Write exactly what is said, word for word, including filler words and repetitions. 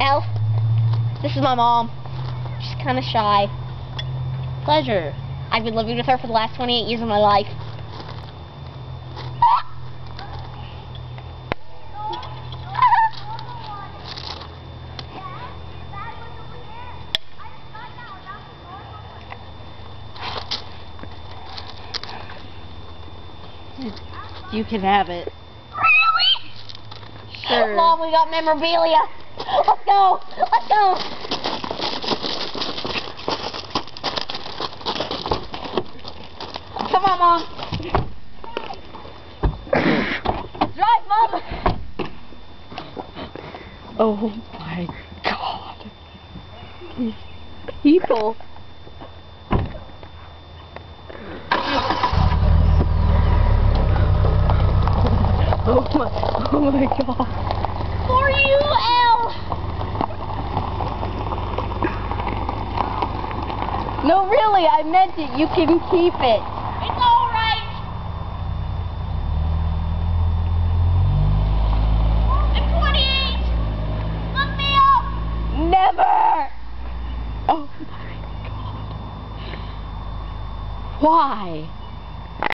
Elle, this is my mom. She's kind of shy. Pleasure. I've been living with her for the last twenty-eight years of my life. You can have it. Really? Sure. Mom, we got memorabilia. Let's go. Let's go. Come on, Mom. Drive, Mom. Oh my God. These people. Oh my, oh my God. For you, Elle. No, really, I meant it. You can keep it. It's all right. I'm twenty-eight. Look me up. Never. Oh my God. Why?